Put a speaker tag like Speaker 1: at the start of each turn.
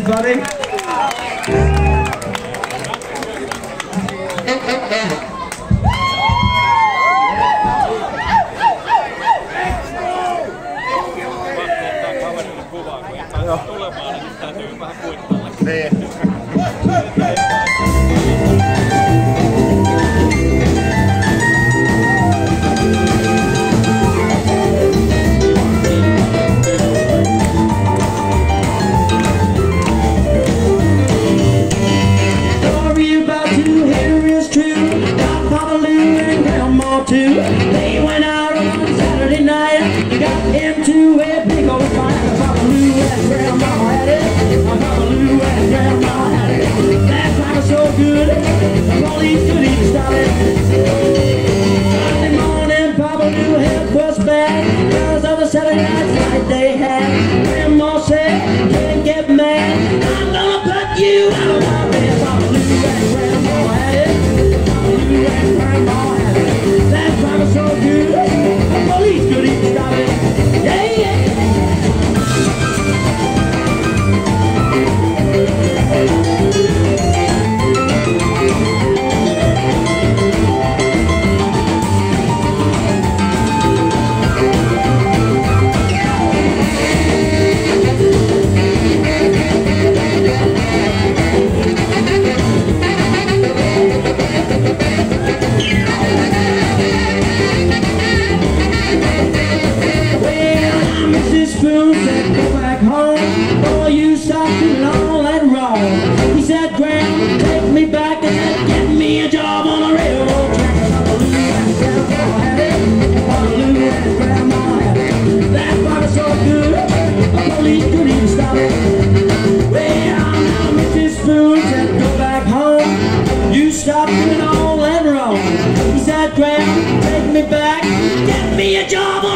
Speaker 1: everybody.
Speaker 2: They went out on Saturday night, got into a big old fight. Papa Lou and Grandma had it. Papa Lou and Grandma had it. That time was so good, the police couldn't even stop it. Sunday morning, Papa Lou health was bad because of the Saturday night fight they had. Grandma said, can't get mad, I'm gonna put you out of my bed. Papa Lou and Grandma had it. Papa Lou and Grandma had it. That time was so good, the police couldn't even stop it. Yeah, yeah. Spoon said, go back home, boy, you stopped too long and wrong. He said, Gran, take me back and get me a job on a railroad track. Papa Lou and Grandma had it. Papa Lou and Grandma had it. That part was so good, the police couldn't even stop it. Well, now Mrs. Spoon said, go back home, you stopped doing all and wrong. He said, Gran, take me back, get me a job